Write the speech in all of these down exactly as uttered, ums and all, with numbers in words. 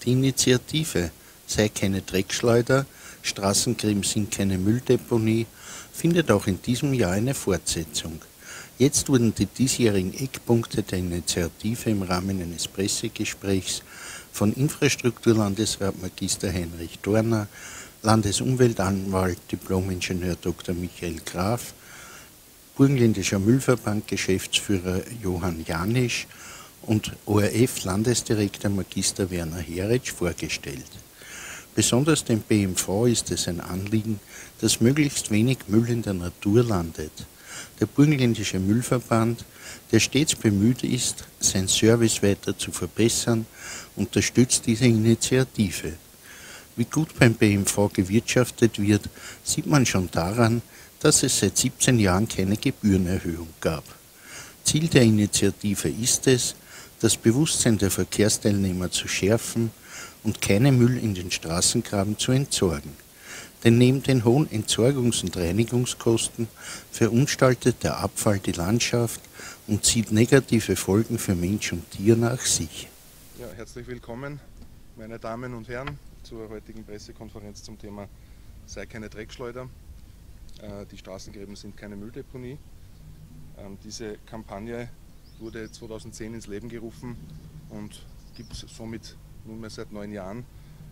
Die Initiative Sei keine Dreckschleuder, Straßengräben sind keine Mülldeponie findet auch in diesem Jahr eine Fortsetzung. Jetzt wurden die diesjährigen Eckpunkte der Initiative im Rahmen eines Pressegesprächs von Infrastrukturlandesrat Magister Heinrich Dorner, Landesumweltanwalt Diplom-Ingenieur Doktor Michael Graf, Burgenländischer Müllverband Geschäftsführer Johann Janisch und O R F-Landesdirektor Magister Werner Heritsch vorgestellt. Besonders dem B M V ist es ein Anliegen, dass möglichst wenig Müll in der Natur landet. Der Burgenländische Müllverband, der stets bemüht ist, seinen Service weiter zu verbessern, unterstützt diese Initiative. Wie gut beim B M V gewirtschaftet wird, sieht man schon daran, dass es seit siebzehn Jahren keine Gebührenerhöhung gab. Ziel der Initiative ist es, das Bewusstsein der Verkehrsteilnehmer zu schärfen und keinen Müll in den Straßengraben zu entsorgen. Denn neben den hohen Entsorgungs- und Reinigungskosten verunstaltet der Abfall die Landschaft und zieht negative Folgen für Mensch und Tier nach sich. Ja, herzlich willkommen, meine Damen und Herren, zur heutigen Pressekonferenz zum Thema Sei keine Dreckschleuder. Äh, die Straßengräben sind keine Mülldeponie. Ähm, diese Kampagne wurde zweitausendzehn ins Leben gerufen und gibt es somit nunmehr seit neun Jahren.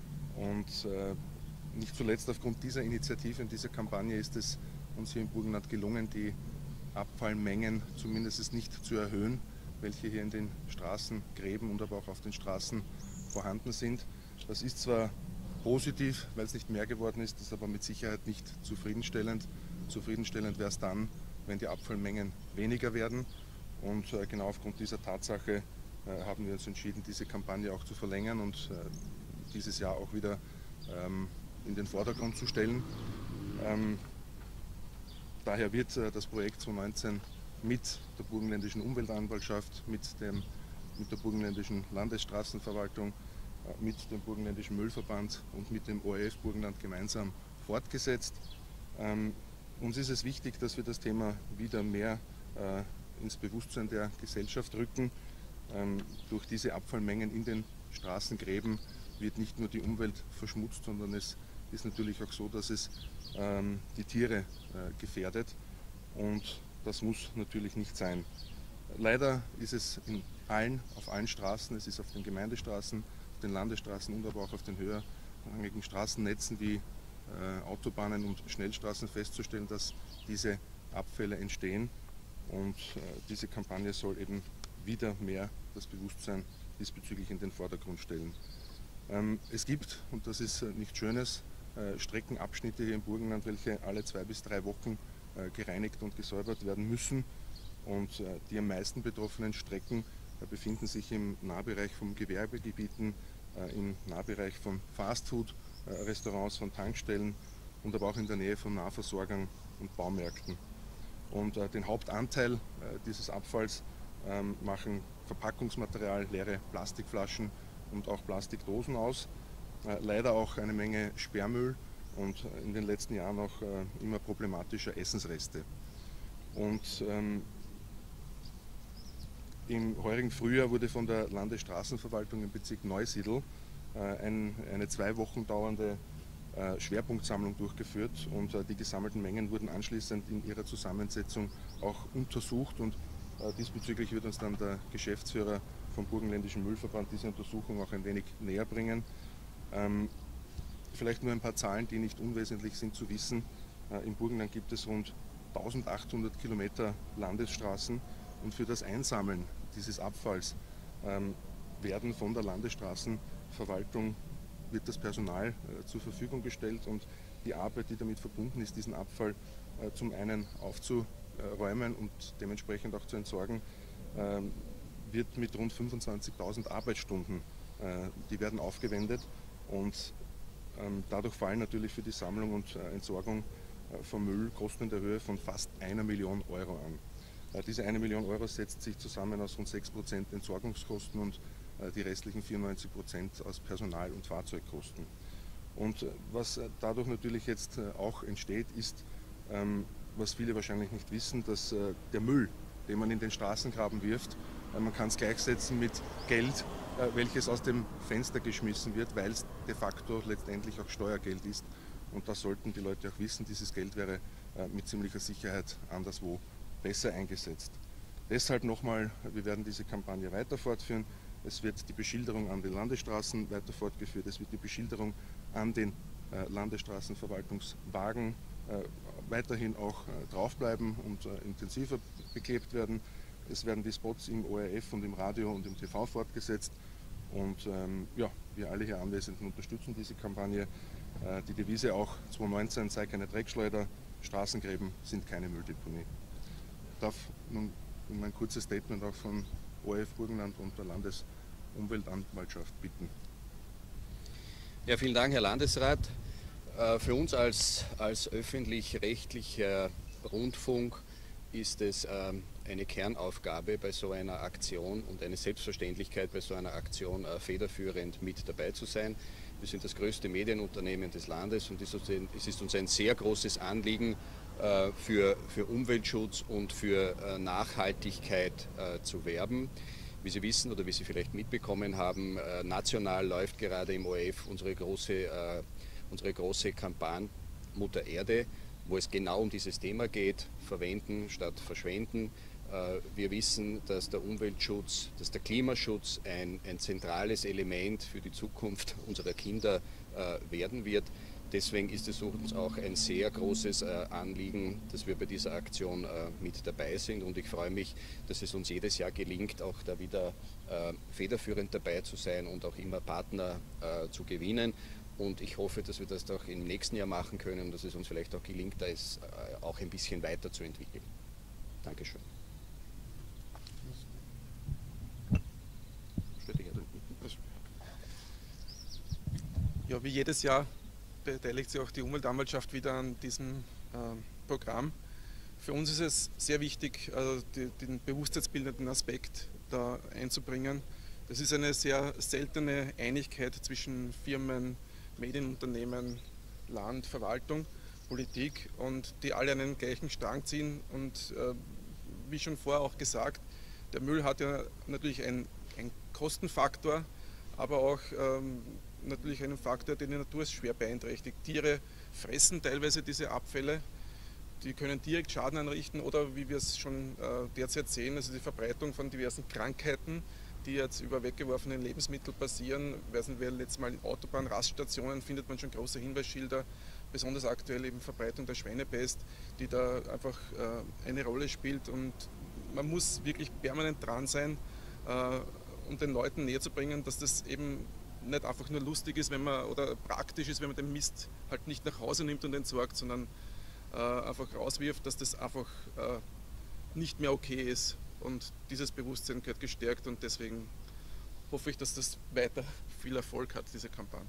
Und äh, nicht zuletzt aufgrund dieser Initiative und dieser Kampagne ist es uns hier im Burgenland gelungen, die Abfallmengen zumindest nicht zu erhöhen, welche hier in den Straßengräben und aber auch auf den Straßen vorhanden sind. Das ist zwar positiv, weil es nicht mehr geworden ist, ist aber mit Sicherheit nicht zufriedenstellend. Zufriedenstellend wäre es dann, wenn die Abfallmengen weniger werden. Und äh, genau aufgrund dieser Tatsache äh, haben wir uns entschieden, diese Kampagne auch zu verlängern und äh, dieses Jahr auch wieder ähm, in den Vordergrund zu stellen. Ähm, daher wird äh, das Projekt zweitausendneunzehn mit der Burgenländischen Umweltanwaltschaft, mit, dem, mit der Burgenländischen Landesstraßenverwaltung, äh, mit dem Burgenländischen Müllverband und mit dem O R F Burgenland gemeinsam fortgesetzt. Ähm, uns ist es wichtig, dass wir das Thema wieder mehr äh, ins Bewusstsein der Gesellschaft rücken. Ähm, durch diese Abfallmengen in den Straßengräben wird nicht nur die Umwelt verschmutzt, sondern es ist natürlich auch so, dass es ähm, die Tiere äh, gefährdet und das muss natürlich nicht sein. Leider ist es in allen, auf allen Straßen, es ist auf den Gemeindestraßen, auf den Landesstraßen und aber auch auf den höherrangigen Straßennetzen wie äh, Autobahnen und Schnellstraßen festzustellen, dass diese Abfälle entstehen. Und äh, diese Kampagne soll eben wieder mehr das Bewusstsein diesbezüglich in den Vordergrund stellen. Ähm, es gibt, und das ist äh, nichts Schönes, äh, Streckenabschnitte hier im Burgenland, welche alle zwei bis drei Wochen äh, gereinigt und gesäubert werden müssen. Und äh, die am meisten betroffenen Strecken äh, befinden sich im Nahbereich von Gewerbegebieten, äh, im Nahbereich von Fastfood-Restaurants, äh, von Tankstellen und aber auch in der Nähe von Nahversorgern und Baumärkten. Und äh, den Hauptanteil äh, dieses Abfalls ähm, machen Verpackungsmaterial, leere Plastikflaschen und auch Plastikdosen aus. Äh, leider auch eine Menge Sperrmüll und äh, in den letzten Jahren auch äh, immer problematische Essensreste. Und ähm, im heurigen Frühjahr wurde von der Landesstraßenverwaltung im Bezirk Neusiedl äh, ein, eine zwei Wochen dauernde Äh, Schwerpunktsammlung durchgeführt und äh, die gesammelten Mengen wurden anschließend in ihrer Zusammensetzung auch untersucht und äh, diesbezüglich wird uns dann der Geschäftsführer vom Burgenländischen Müllverband diese Untersuchung auch ein wenig näher bringen. Ähm, vielleicht nur ein paar Zahlen, die nicht unwesentlich sind zu wissen. Äh, Im Burgenland gibt es rund eintausendachthundert Kilometer Landesstraßen und für das Einsammeln dieses Abfalls ähm, werden von der Landesstraßenverwaltung wird das Personal äh, zur Verfügung gestellt und die Arbeit, die damit verbunden ist, diesen Abfall äh, zum einen aufzuräumen und dementsprechend auch zu entsorgen, äh, wird mit rund fünfundzwanzigtausend Arbeitsstunden, äh, die werden aufgewendet und ähm, dadurch fallen natürlich für die Sammlung und äh, Entsorgung äh, von Müll Kosten in der Höhe von fast einer Million Euro an. Äh, diese eine Million Euro setzt sich zusammen aus rund sechs Prozent Entsorgungskosten und die restlichen vierundneunzig Prozent aus Personal- und Fahrzeugkosten. Und was dadurch natürlich jetzt auch entsteht, ist, was viele wahrscheinlich nicht wissen, dass der Müll, den man in den Straßengraben wirft, man kann es gleichsetzen mit Geld, welches aus dem Fenster geschmissen wird, weil es de facto letztendlich auch Steuergeld ist. Und das sollten die Leute auch wissen, dieses Geld wäre mit ziemlicher Sicherheit anderswo besser eingesetzt. Deshalb nochmal, wir werden diese Kampagne weiter fortführen. Es wird die Beschilderung an den Landesstraßen weiter fortgeführt, es wird die Beschilderung an den Landesstraßenverwaltungswagen weiterhin auch draufbleiben und intensiver beklebt werden. Es werden die Spots im O R F und im Radio und im T V fortgesetzt. Und ähm, ja, wir alle hier Anwesenden unterstützen diese Kampagne. Äh, die Devise auch zweitausendneunzehn sei keine Dreckschleuder, Straßengräben sind keine Mülldeponie. Ich darf nun um ein kurzes Statement auch von O R F Burgenland und der Landesumweltanwaltschaft bitten. Ja, vielen Dank, Herr Landesrat. Für uns als, als öffentlich-rechtlicher Rundfunk ist es eine Kernaufgabe bei so einer Aktion und eine Selbstverständlichkeit bei so einer Aktion federführend mit dabei zu sein. Wir sind das größte Medienunternehmen des Landes und es ist uns ein sehr großes Anliegen, für, für Umweltschutz und für Nachhaltigkeit zu werben. Wie Sie wissen oder wie Sie vielleicht mitbekommen haben, national läuft gerade im O R F unsere große, unsere große Kampagne Mutter Erde, wo es genau um dieses Thema geht, verwenden statt verschwenden. Wir wissen, dass der Umweltschutz, dass der Klimaschutz ein, ein zentrales Element für die Zukunft unserer Kinder werden wird. Deswegen ist es uns auch ein sehr großes Anliegen, dass wir bei dieser Aktion mit dabei sind. Und ich freue mich, dass es uns jedes Jahr gelingt, auch da wieder federführend dabei zu sein und auch immer Partner zu gewinnen. Und ich hoffe, dass wir das auch im nächsten Jahr machen können und dass es uns vielleicht auch gelingt, da es auch ein bisschen weiterzuentwickeln. Dankeschön. Ja, wie jedes Jahr beteiligt sich auch die Umweltanwaltschaft wieder an diesem äh, Programm. Für uns ist es sehr wichtig, also die, den bewusstseinsbildenden Aspekt da einzubringen. Das ist eine sehr seltene Einigkeit zwischen Firmen, Medienunternehmen, Land, Verwaltung, Politik und die alle einen gleichen Strang ziehen. Und äh, wie schon vorher auch gesagt, der Müll hat ja natürlich einen Kostenfaktor, aber auch ähm, natürlich einen Faktor, der die Natur schwer beeinträchtigt. Tiere fressen teilweise diese Abfälle, die können direkt Schaden anrichten oder wie wir es schon äh, derzeit sehen, also die Verbreitung von diversen Krankheiten, die jetzt über weggeworfene Lebensmittel passieren. Weiß nicht, wer letztes Mal in Autobahnraststationen findet man schon große Hinweisschilder, besonders aktuell eben Verbreitung der Schweinepest, die da einfach äh, eine Rolle spielt und man muss wirklich permanent dran sein, äh, um den Leuten näher zu bringen, dass das eben nicht einfach nur lustig ist, wenn man oder praktisch ist, wenn man den Mist halt nicht nach Hause nimmt und entsorgt, sondern äh, einfach rauswirft, dass das einfach äh, nicht mehr okay ist. Und dieses Bewusstsein gehört gestärkt und deswegen hoffe ich, dass das weiter viel Erfolg hat, diese Kampagne.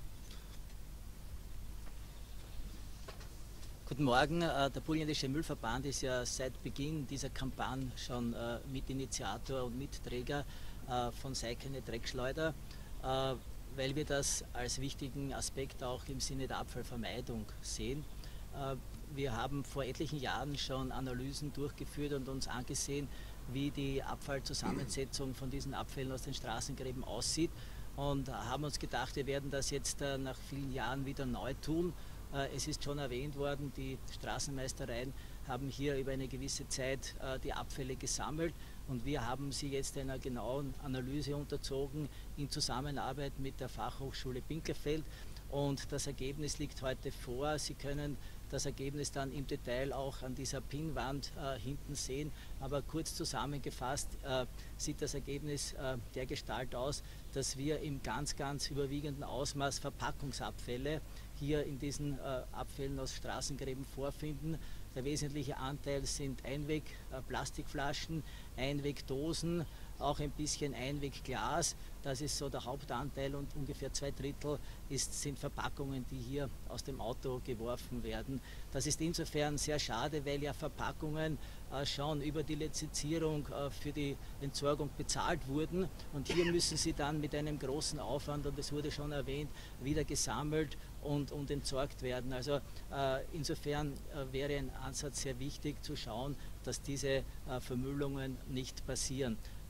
Guten Morgen, der Burgenländische Müllverband ist ja seit Beginn dieser Kampagne schon Mitinitiator und Mitträger von Sei keine Dreckschleuder, weil wir das als wichtigen Aspekt auch im Sinne der Abfallvermeidung sehen. Wir haben vor etlichen Jahren schon Analysen durchgeführt und uns angesehen, wie die Abfallzusammensetzung von diesen Abfällen aus den Straßengräben aussieht und haben uns gedacht, wir werden das jetzt nach vielen Jahren wieder neu tun. Es ist schon erwähnt worden, die Straßenmeistereien haben hier über eine gewisse Zeit die Abfälle gesammelt und wir haben sie jetzt einer genauen Analyse unterzogen in Zusammenarbeit mit der Fachhochschule Binkelfeld und das Ergebnis liegt heute vor. Sie können das Ergebnis dann im Detail auch an dieser Pinnwand äh, hinten sehen, aber kurz zusammengefasst äh, sieht das Ergebnis äh, der Gestalt aus, dass wir im ganz, ganz überwiegenden Ausmaß Verpackungsabfälle hier in diesen äh, Abfällen aus Straßengräben vorfinden. Der wesentliche Anteil sind Einweg-Plastikflaschen, Einwegdosen, auch ein bisschen Einwegglas. Das ist so der Hauptanteil und ungefähr zwei Drittel ist, sind Verpackungen, die hier aus dem Auto geworfen werden. Das ist insofern sehr schade, weil ja Verpackungen äh, schon über die Lizenzierung äh, für die Entsorgung bezahlt wurden und hier müssen sie dann mit einem großen Aufwand, und es wurde schon erwähnt, wieder gesammelt und, und entsorgt werden. Also äh, insofern äh, wäre ein Ansatz sehr wichtig zu schauen, dass diese äh, Vermüllungen nicht passieren.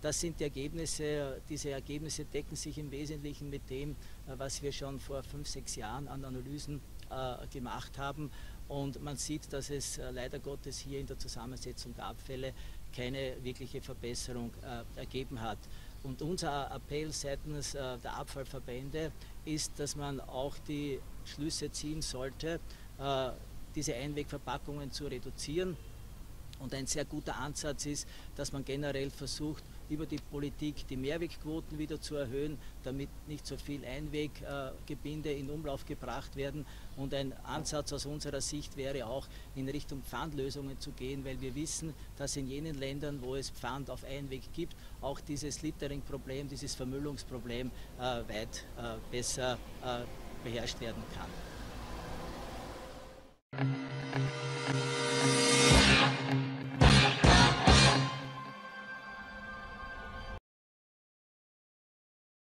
Das sind die Ergebnisse. Diese Ergebnisse decken sich im Wesentlichen mit dem, was wir schon vor fünf, sechs Jahren an Analysen äh, gemacht haben. Und man sieht, dass es äh, leider Gottes hier in der Zusammensetzung der Abfälle keine wirkliche Verbesserung äh, ergeben hat. Und unser Appell seitens äh, der Abfallverbände ist, dass man auch die Schlüsse ziehen sollte, äh, diese Einwegverpackungen zu reduzieren. Und ein sehr guter Ansatz ist, dass man generell versucht, über die Politik die Mehrwegquoten wieder zu erhöhen, damit nicht so viel Einweggebinde in Umlauf gebracht werden. Und ein Ansatz aus unserer Sicht wäre auch, in Richtung Pfandlösungen zu gehen, weil wir wissen, dass in jenen Ländern, wo es Pfand auf Einweg gibt, auch dieses Littering-Problem, dieses Vermüllungsproblem äh, weit äh, besser äh, beherrscht werden kann.